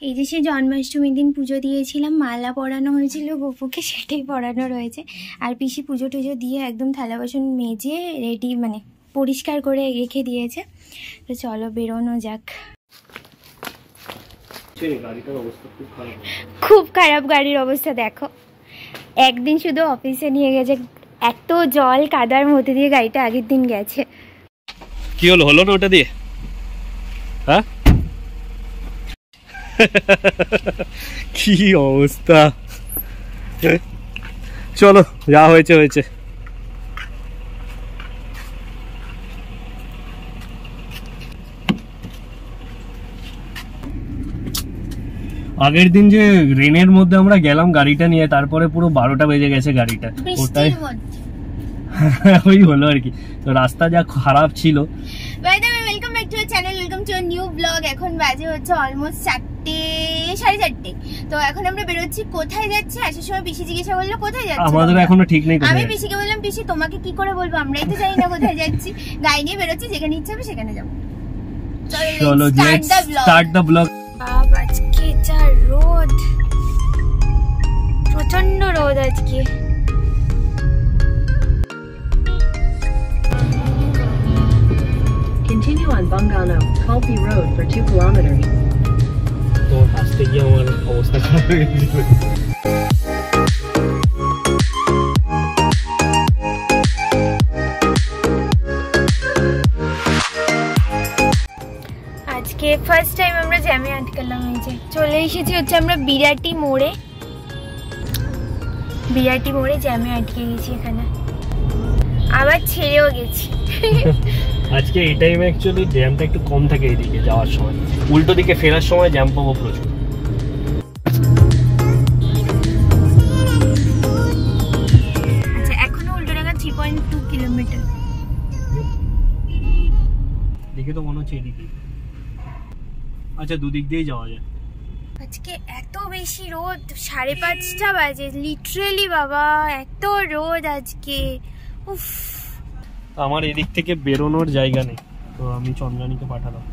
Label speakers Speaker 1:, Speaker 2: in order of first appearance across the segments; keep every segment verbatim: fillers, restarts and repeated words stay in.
Speaker 1: এই যে সে জন্মাষ্টমীর দিন পুজো দিয়েছিলাম, মালা পরানো হয়েছিল গোপুকে, সেটাই পরানো রয়েছে। আর পিসি পুজো টুজো দিয়ে একদম থালা বাসন মেজে রেডি মানে পরিষ্কার করে রেখে দিয়েছে। তো চলো বেরোনো যাক। খুব খারাপ গাড়ির অবস্থা, দেখো একদিন শুধু অফিসে নিয়ে গেছে, এত জল কাদার মধ্যে দিয়ে গাড়িটা আগের দিন গেছে।
Speaker 2: কি হলো হলো না ওটা দিয়ে? হ্যাঁ কি অবস্থা, চলো যা হয়েছে হয়েছে। আগের দিন যে রেনের মধ্যে আমরা গেলাম গাড়িটা নিয়ে, তারপরে পুরো বারোটা বেজে গেছে গাড়িটা, ওটাই ওই হলো আর কি। তো রাস্তা যা খারাপ ছিল।
Speaker 1: Welcome back to our channel, welcome to a new blog. এখন বাজে হচ্ছে অলমোস্ট চারটে সাড়ে চারটে। তো এখন আমরা বেরোচ্ছি। কোথায় যাচ্ছি? আসার সময় পিসি জিজ্ঞাসা করলো কোথায় যাচ্ছি,
Speaker 2: আমাদের এখনো ঠিক নেই।
Speaker 1: আমি পিসিকে বললাম পিসি তোমাকে কি করে বলবো, আমরাই তো জানি না কোথায় যাচ্ছি। গাড়ি নিয়ে বেরোচ্ছি, যেখানে ইচ্ছা হবে সেখানে যাবো। চলো স্টার্ট দ্য ব্লগ। বাবা আজকে যা রোদ, প্রচন্ড রোদ আজকে।
Speaker 3: Continue on Bangla, Kalpi Road for two kilometers.
Speaker 2: তো আসতে গিয়ে আমার অবস্থা খারাপ হয়ে গেছিল।
Speaker 1: আজকে ফার্স্ট টাইম আমরা জ্যামে আটকালাম। এই যে চলে এসেছি হচ্ছে আমরা বিরাটি মোড়ে। বিরাটি মোড়ে জ্যামে আটকে গেছি, এখানে আবার ছেড়েও গেছি।
Speaker 2: আজকে এই টাইমে অ্যাকচুয়ালি জ্যামটা একটু কম থাকে এইদিকে যাওয়ার সময়, উল্টো দিকে ফেরার সময় জ্যাম পাবো প্রচুর।
Speaker 1: আচ্ছা এখনো Ultadanga three point two kilometre.
Speaker 2: দেখে তো মনে হচ্ছে এদিকে। আচ্ছা দুদিক দিয়েই যাওয়া যায়।
Speaker 1: আজকে এত বেশি রোদ, সাড়ে পাঁচটা বাজে লিটারেলি বাবা, এত রোদ আজকে। উফ,
Speaker 2: আমার এদিক থেকে বেরোনোর জায়গা নেই, তো আমি চন্দ্রানীকে পাঠালাম।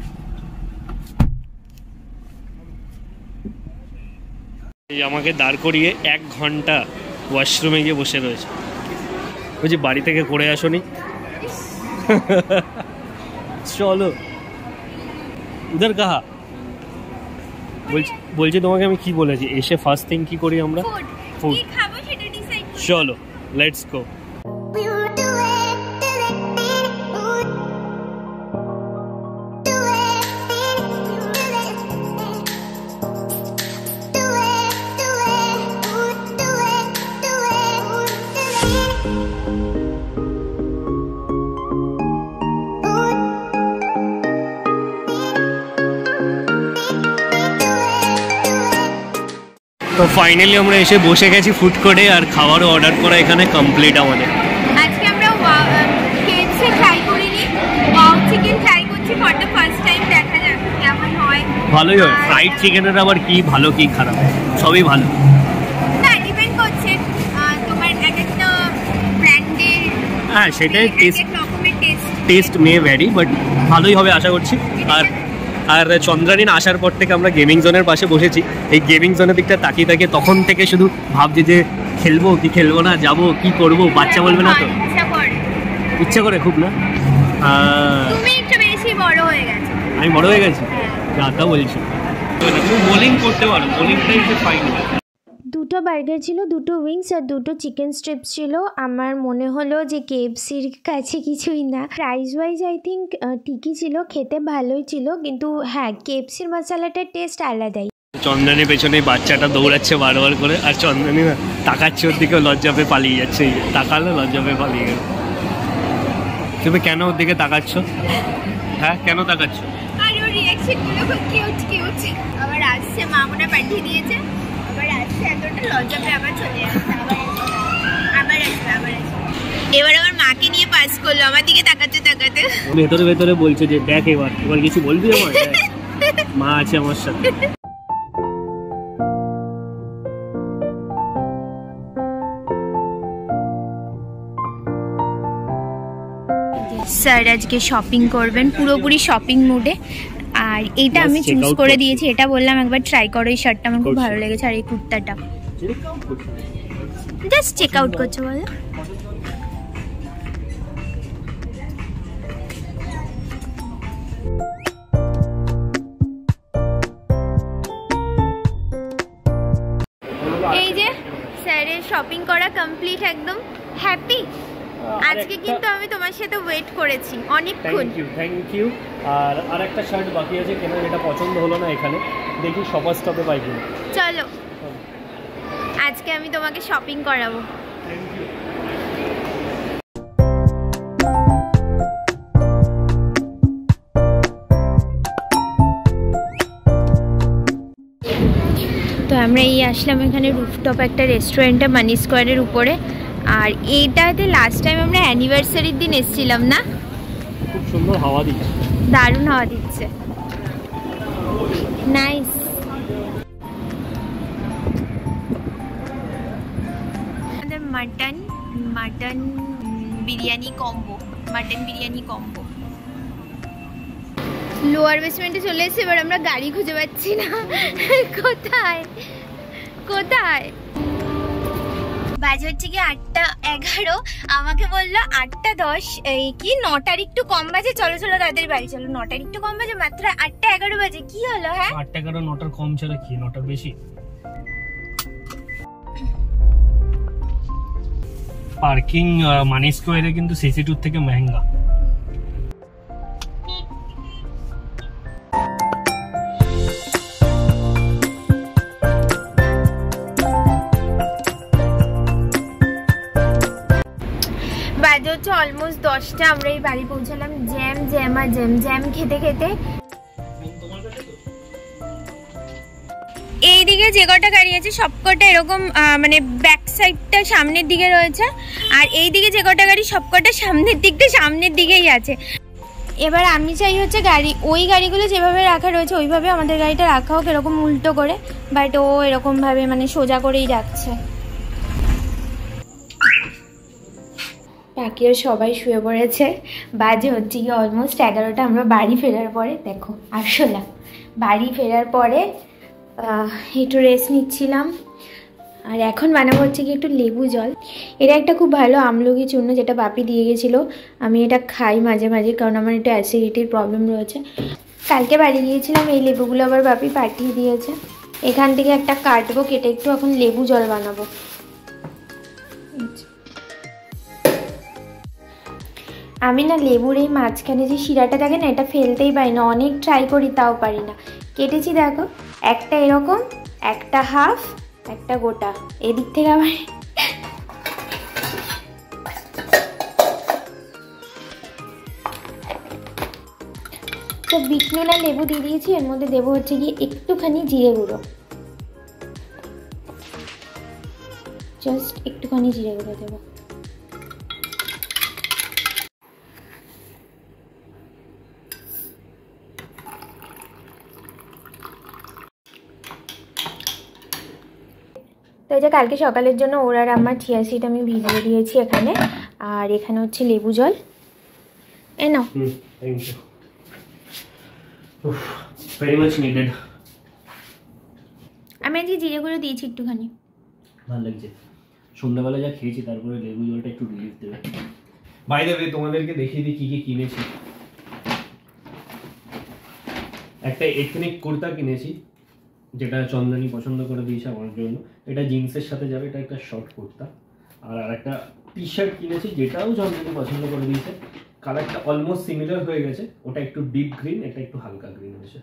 Speaker 2: এই আমাকে দাঁড় করিয়ে এক ঘন্টা ওয়াশরুমে গিয়ে বসে রয়েছে। বলছি বাড়ি থেকে করে আসোনি? চলো উধার কাহা। বলছি বলছি তোমাকে আমি কি বলেছি, এসে ফার্স্ট থিং কি করি আমরা? ফুড। চলো লেটস গো। তো ফাইনালি আমরা এসে বসে গেছি ফুড কোর্টে, আর খাবারও অর্ডার করা এখানে কমপ্লিট আমাদের।
Speaker 1: আজকে আমরা কেএফসি ট্রাই করিনি, ওয়াও চিকেন ট্রাই করছি ফর দ্য ফার্স্ট টাইম। দেখা যাক কেমন হয়।
Speaker 2: ভালোই হয়। ফ্রাইড চিকেনের আবার কি ভালো কি খারাপ, সবই ভালো।
Speaker 1: না ডিপেন্ড করছে তোমার এক একটা ব্র্যান্ডের।
Speaker 2: হ্যাঁ সেটাই, টেস্ট
Speaker 1: রকমের taste
Speaker 2: taste may vary, but ভালোই হবে আশা করছি। আর আর চন্দ্রানী আসার পর থেকে আমরা গেমিং জোনের পাশে বসেছি। এই গেমিং জোনের দিকটা তাকিয়ে তাকিয়ে তখন থেকে শুধু ভাবছি যে খেলবো কি খেলবো না, যাবো কি করবো, বাচ্চা বলবে না তো? ইচ্ছা করে খুব না।
Speaker 1: তুমি একটু বেশি বড় হয়ে গেছো।
Speaker 2: আমি বড় হয়ে গেছি, যা তা বলছি। তুমি বোলিং করতে পারো, বোলিংটাই তো ফাইন।
Speaker 1: দুটো বার্গার ছিল, দুটো উইংস আর দুটো চিকেন স্ট্রিপস ছিল। আমার মনে হলো যে কেএফসির কাছে কিছুই না। প্রাইস ওয়াইজ আই থিঙ্ক ঠিকই ছিল, খেতে ভালোই ছিল, কিন্তু হ্যাঁ কেএফসির মশলাটার টেস্ট আলাদাই।
Speaker 2: চন্দ্রানীর পেছনে বাচ্চাটা দৌড়াচ্ছে বারবার করে, আর চন্দ্রানী না তাকাচ্ছে ওর দিকে, লজ্জা পেয়ে পালিয়ে যাচ্ছে। তাকালো লজ্জা পেয়ে পালিয়ে গেল। তুমি কেন ওর দিকে তাকাচ্ছ? হ্যাঁ কেন তাকাচ্ছ?
Speaker 1: আর ওর রিঅ্যাকশনগুলো খুব কিউট কিউট। আবার আসছে, মা মনে পাঠিয়ে দিয়েছে, আবার আসছে, এতটা লজ্জা পেয়ে আবার চলে যাচ্ছে। আবার আসবে আবার আসবে। এবার আমার মাকে নিয়ে পাস করলো, আমার দিকে তাকাতে তাকাতে।
Speaker 2: ভেতরে ভেতরে বলছে যে দেখ এবার এবার কিছু বলবি আমার? মা আছে আমার সাথে। স্যার আজকে শপিং করবেন, পুরোপুরি শপিং মুডে।
Speaker 1: আর এইটা আমি চুজ করে দিয়েছি, এটা বললাম একবার ট্রাই করো, এই শার্টটা আমার খুব ভালো লেগেছে। আর এই কুর্তাটা জাস্ট চেক আউট করছো বলো। এই যে স্যারের শপিং করা কমপ্লিট, একদম হ্যাপি। আজকে কিন্তু আমি তোমার সাথে ওয়েট করেছি অনেকক্ষণ।
Speaker 2: Thank you thank you. আর আরেকটা শার্ট বাকি আছে কেন, যেটা পছন্দ হলো না এখানে, দেখি শপার স্টপে পাই কিনা।
Speaker 1: চলো আজকে আমি তোমাকে শপিং করাবো।
Speaker 2: Thank you.
Speaker 1: তো আমরা এই আসলাম এখানে রুফটপ একটা রেস্টুরেন্টে মানি স্কোয়ারের উপরে। আর এইটাতে লাস্ট টাইম আমরা অ্যানিভার্সারির দিন এসেছিলাম না?
Speaker 2: খুব সুন্দর হাওয়া দিচ্ছে,
Speaker 1: দারুণ হাওয়া দিচ্ছে, নাইস। আমাদের mutton mutton biryani combo, mutton biryani combo. Lower বেসমেন্টে চলে এসেছি, এবার আমরা গাড়ি খুঁজে পাচ্ছি না। কোথায় কোথায় বাজে হচ্ছে কি আটটা এগারো, আমাকে বললো আটটা দশ, এই কি নটার একটু কম বাজে, চলো চলো তাড়াতাড়ি বাড়ি চলো। নটার একটু কম বাজে, মাত্র আটটা এগারো বাজে, কি হলো? হ্যাঁ
Speaker 2: আটটা এগারো, নটার কম ছাড়া কি নটার বেশি? পার্কিং মানি স্কোয়ারে কিন্তু সিসি টুর থেকে মেহেঙ্গা।
Speaker 1: বাজে হচ্ছে অলমোস্ট দশটা, আমরা এই বাড়ি পৌঁছালাম। জ্যাম জ্যাম আর জ্যাম জ্যাম খেতে খেতে। এইদিকে যে কটা গাড়ি আছে সবকটা এরকম মানে ব্যাক সাইডটা সামনের দিকে রয়েছে, আর এইদিকে যে কটা গাড়ি সবকটা সামনের দিকটা সামনের দিকেই আছে। এবার আমি চাই হচ্ছে গাড়ি ওই গাড়িগুলো যেভাবে রাখা রয়েছে ওইভাবে আমাদের গাড়িটা রাখা হোক, এরকম উল্টো করে, বাট ও এরকমভাবে মানে সোজা করেই রাখছে। বাকি আর সবাই শুয়ে পড়েছে, বাজে হচ্ছে কি অলমোস্ট এগারোটা। আমরা বাড়ি ফেরার পরে দেখো আসলা বাড়ি ফেরার পরে একটু রেস্ট নিচ্ছিলাম। আর এখন বানাবো হচ্ছে কি একটু লেবু জল। এটা একটা খুব ভালো আমলকি চূর্ণ, যেটা বাপি দিয়ে গেছিলো। আমি এটা খাই মাঝে মাঝে, কারণ আমার একটু অ্যাসিডিটির প্রবলেম রয়েছে। কালকে বাড়ি গিয়েছিলাম, এই লেবুগুলো আবার বাপি পাঠিয়ে দিয়েছে। এখান থেকে একটা কাটবো, কেটে একটু এখন লেবু জল বানাবো। আমি না লেবুর এই মাঝখানে যে শিরাটা থাকে না, এটা ফেলতেই পারি না, অনেক ট্রাই করি তাও পারি না। কেটেছি দেখো, একটা এরকম, একটা হাফ, একটা গোটা, এদিক থেকে আবার তো বিট নুন আর লেবু দিয়ে দিয়েছি। এর মধ্যে দেবো হচ্ছে গিয়ে একটুখানি জিরে গুঁড়ো, জাস্ট একটুখানি জিরে গুঁড়ো দেবো। তো এই যে কালকে সকালের জন্য ওর আর আমার চিয়া সিড আমি ভিজিয়ে দিয়েছি এখানে, আর এখানে হচ্ছে লেবু জল। এ নাও।
Speaker 2: Thank you, very much needed.
Speaker 1: আমি আজকে জিরে গুঁড়ো দিয়েছি একটুখানি,
Speaker 2: ভালো লাগছে। সন্ধ্যাবেলা যা খেয়েছি তারপরে লেবু জলটা একটু রিলিফ দেবে। বাই দ্য ওয়ে তোমাদেরকে দেখিয়ে দিই কি কি কিনেছি। একটা এথনিক কুর্তা কিনেছি, যেটা চন্দ্রানী পছন্দ করে দিয়েছে আমার জন্য। এটা জিন্সের সাথে যাবে, এটা একটা শর্ট কুর্তা। আর আরেকটা টি শার্ট কিনেছি, যেটাও চন্দ্রানী পছন্দ করে দিয়েছে। কালারটা অলমোস্ট সিমিলার হয়ে গেছে, ওটা একটু ডিপ গ্রিন, এটা একটু হালকা গ্রিন হয়েছে।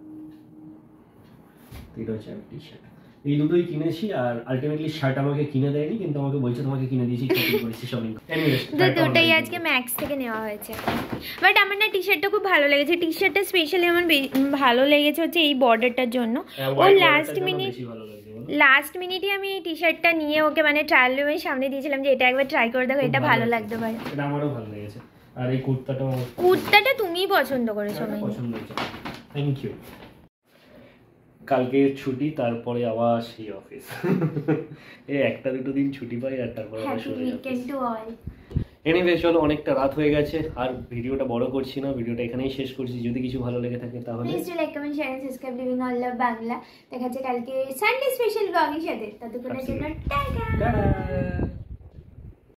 Speaker 2: এটা হচ্ছে টি শার্ট, এই দুটোই কিনেছি। আর আলটিমেটলি শার্ট আমাকে কিনে দেয়নি, কিন্তু আমাকে বলছে তোমাকে কিনে দিয়েছি, শপিং করেছি শপিং।
Speaker 1: দুটোই আজকে ম্যাক্স থেকে নেওয়া হয়েছে। বাট আমার না টি শার্টটা খুব ভালো লেগেছে। টি শার্টটা স্পেশালি আমার ভালো লেগেছে হচ্ছে এই বর্ডারটার জন্য। ও লাস্ট মিনিট লাস্ট মিনিটে আমি এই টি শার্টটা নিয়ে ওকে মানে ট্রায়াল রুমের সামনে দিয়েছিলাম যে এটা একবার ট্রাই করে দেখো, এটা ভালো লাগতে পারে।
Speaker 2: এটা আমারও ভালো লেগেছে। আর এই কুর্তাটাও,
Speaker 1: কুর্তাটা তুমিই পছন্দ করেছো, আমি
Speaker 2: পছন্দ হয়েছে। Thank you. কালকে ছুটি, তারপরে আবার সেই অফিস। এই একটা দুটো দিন ছুটি পাই আর তারপরে আবার শুরু হয়। এনিওয়ে চলো, অনেকটা রাত হয়ে গেছে আর ভিডিওটা বড় করছি না, ভিডিওটা এখানেই শেষ করছি। যদি কিছু ভালো লেগে থাকে তাহলে
Speaker 1: please do like comment share and subscribe living all love Bangla. দেখা হচ্ছে কালকে সানডে স্পেশাল ব্লগের সাথে, ততক্ষণের জন্য টাটা।
Speaker 2: টাটা।